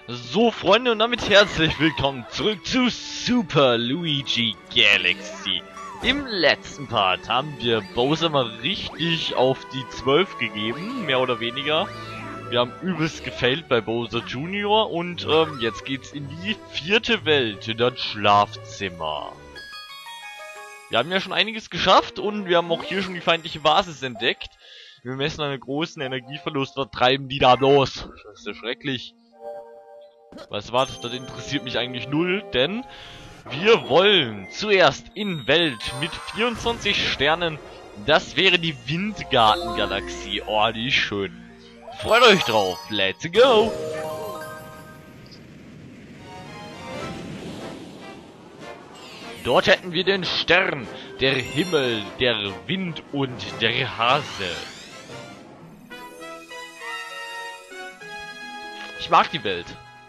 So, Freunde, und damit herzlich willkommen zurück zu Super Luigi Galaxy. Im letzten Part haben wir Bowser mal richtig auf die 12 gegeben, mehr oder weniger. Wir haben übelst gefailt bei Bowser Jr. und jetzt geht's in die 4. Welt, in das Schlafzimmer. Wir haben ja schon einiges geschafft und wir haben auch hier schon die feindliche Basis entdeckt. Wir messen einen großen Energieverlust, was treiben die da los? Das ist ja schrecklich. Weißt du was, das interessiert mich eigentlich null, denn wir wollen zuerst in Welt mit 24 Sternen, das wäre die Windgarten-Galaxie. Oh, die ist schön. Freut euch drauf, let's go! Dort hätten wir den Stern, der Himmel, der Wind und der Hase. Ich mag die Welt.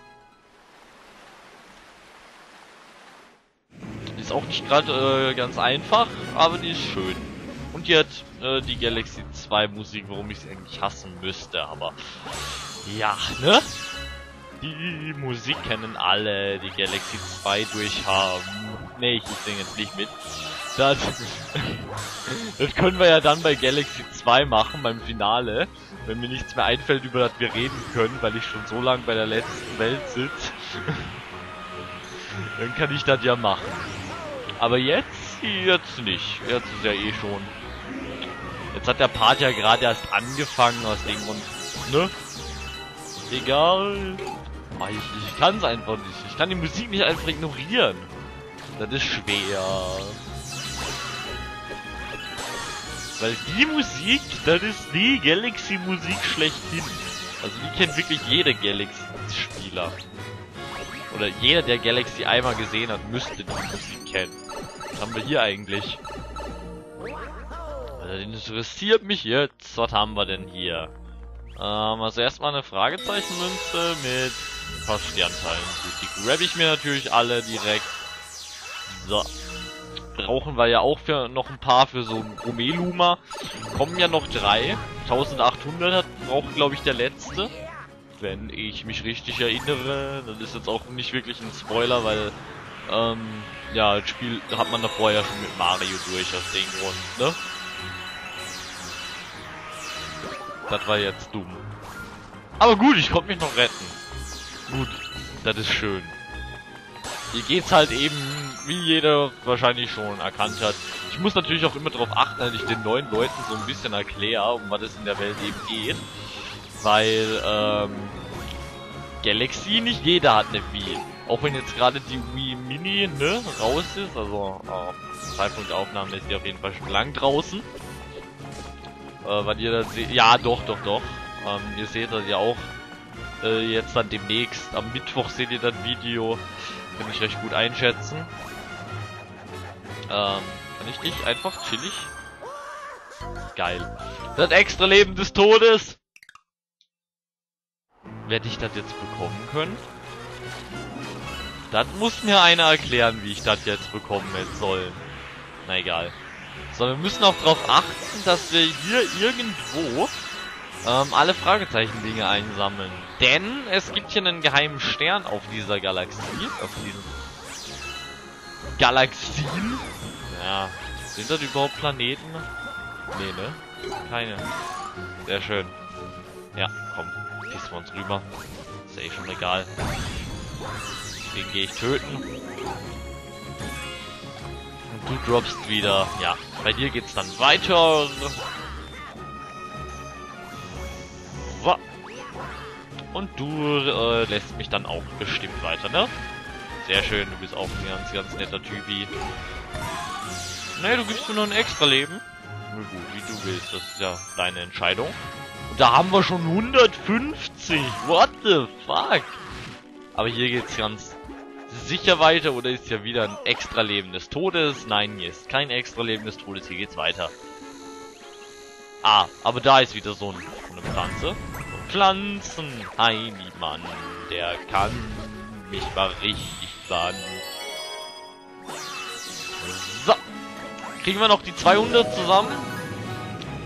Ist auch nicht gerade ganz einfach, aber die ist schön. Und jetzt die Galaxy 2 Musik, warum ich sie eigentlich hassen müsste, aber ja, ne? Die Musik kennen alle, die Galaxy 2 durchhaben. Ne, ich singe jetzt nicht mit. Das können wir ja dann bei Galaxy 2 machen, beim Finale. Wenn mir nichts mehr einfällt, über das wir reden können, weil ich schon so lange bei der letzten Welt sitze. Dann kann ich das ja machen. Aber jetzt nicht. Jetzt ist ja eh schon. Jetzt hat der Part ja gerade erst angefangen, aus dem Grund, ne? Egal. Oh, ich kann es einfach nicht. Ich kann die Musik nicht einfach ignorieren. Das ist schwer. Weil die Musik, das ist die Galaxy-Musik schlechthin. Also die kennt wirklich jeder Galaxy-Spieler. Oder jeder, der Galaxy einmal gesehen hat, müsste die Musik kennen. Was haben wir hier eigentlich? Das interessiert mich jetzt. Was haben wir denn hier? Also erstmal eine Fragezeichenmünze mit ein paar Sternteilen. Gut, die grab ich mir natürlich alle direkt. So. Brauchen wir ja auch für noch ein paar für so ein Gomeluma. Kommen ja noch 3. 1800 braucht, glaube ich, der letzte. Wenn ich mich richtig erinnere. Das ist jetzt auch nicht wirklich ein Spoiler, weil ja, das Spiel hat man davor ja schon mit Mario durch, aus dem Grund, ne? Das war jetzt dumm. Aber gut, ich konnte mich noch retten. Gut, das ist schön. Hier geht's halt eben, wie jeder wahrscheinlich schon erkannt hat. Ich muss natürlich auch immer darauf achten, dass ich den neuen Leuten so ein bisschen erkläre, um was es in der Welt eben geht. Weil, Galaxy, nicht jeder hat eine Wii. Auch wenn jetzt gerade die Wii Mini, ne, raus ist. Also, Zeitpunkt der Aufnahme ist die auf jeden Fall schon lang draußen. Was ihr da seht, ja, doch. Ihr seht das ja auch jetzt dann demnächst. Am Mittwoch seht ihr das Video. Kann ich recht gut einschätzen. Kann ich dich einfach chillig? Geil. Das extra Leben des Todes! Werde ich das jetzt bekommen können? Das muss mir einer erklären, wie ich das jetzt bekommen hätte sollen. Na egal. So, wir müssen auch darauf achten, dass wir hier irgendwo alle Fragezeichen-Dinge einsammeln. Denn es gibt hier einen geheimen Stern auf dieser Galaxie. Auf diesen Galaxien. Ja, sind das überhaupt Planeten? Nee, ne? Keine. Sehr schön. Ja, komm. Pissen wir uns rüber. Ist ja eh schon egal. Den gehe ich töten. Und du droppst wieder. Ja, bei dir geht's dann weiter. So. Und du lässt mich dann auch bestimmt weiter, ne? Sehr schön, du bist auch ein ganz netter Typi. Ne, du gibst mir noch ein extra Leben. Na gut, wie du willst, das ist ja deine Entscheidung. Und da haben wir schon 150. What the fuck? Aber hier geht's ganz sicher weiter, oder ist ja wieder ein extra Leben des Todes? Nein, hier ist kein extra Leben des Todes, hier geht's weiter. Ah, aber da ist wieder so eine Pflanze. So Pflanzen, Heini-Mann, der kann mich mal richtig bannen. So. Kriegen wir noch die 200 zusammen?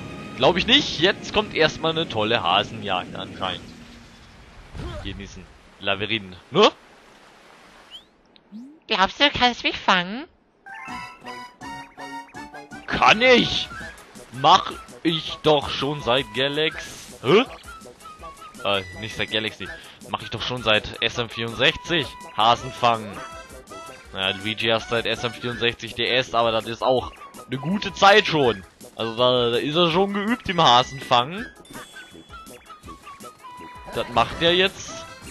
Glaube ich nicht. Jetzt kommt erstmal eine tolle Hasenjagd anscheinend. Genießen. Labyrinth, ne? Glaubst du, du kannst mich fangen? Kann ich! Mach ich doch schon seit Galaxy. Hä? Nicht seit Galaxy. Mach ich doch schon seit SM64. Hasen fangen. Naja, Luigi erst seit SM64 DS, aber das ist auch eine gute Zeit schon. Also da ist er schon geübt im Hasenfangen. Das macht er jetzt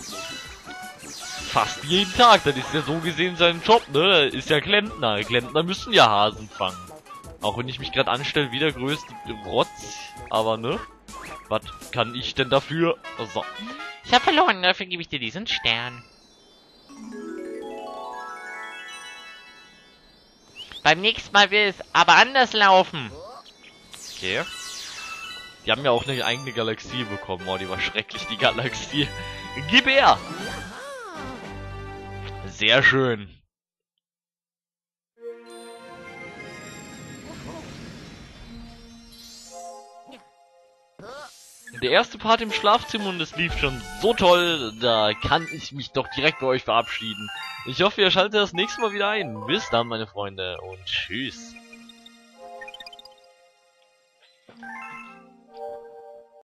fast jeden Tag. Das ist ja so gesehen sein Job, ne? Ist ja Klempner. Klempner müssen ja Hasen fangen. Auch wenn ich mich gerade anstelle wie der größte Rotz. Aber ne? Was kann ich denn dafür? So. Ich habe verloren, dafür gebe ich dir diesen Stern. Beim nächsten Mal wird es aber anders laufen. Okay. Die haben ja auch eine eigene Galaxie bekommen. Oh, die war schrecklich, die Galaxie. Gib her! Sehr schön. Der erste Part im Schlafzimmer und es lief schon so toll, da kann ich mich doch direkt bei euch verabschieden. Ich hoffe, ihr schaltet das nächste Mal wieder ein. Bis dann, meine Freunde, und tschüss.